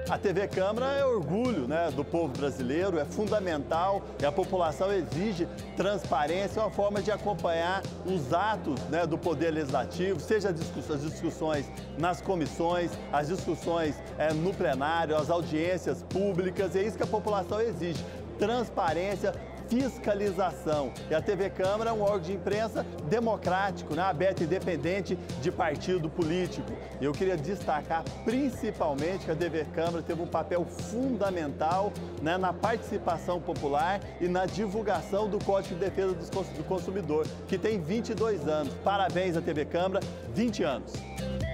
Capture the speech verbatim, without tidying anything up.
A T V Câmara é orgulho, né, do povo brasileiro, é fundamental e a população exige transparência, uma forma de acompanhar os atos, né, do Poder Legislativo, seja as discussões nas comissões, as discussões é, no plenário, as audiências públicas, e é isso que a população exige, transparência, fiscalização. E a T V Câmara é um órgão de imprensa democrático, né, aberto e independente de partido político. E eu queria destacar principalmente que a T V Câmara teve um papel fundamental, né, na participação popular e na divulgação do Código de Defesa do Consumidor, que tem vinte e dois anos. Parabéns à T V Câmara, vinte anos.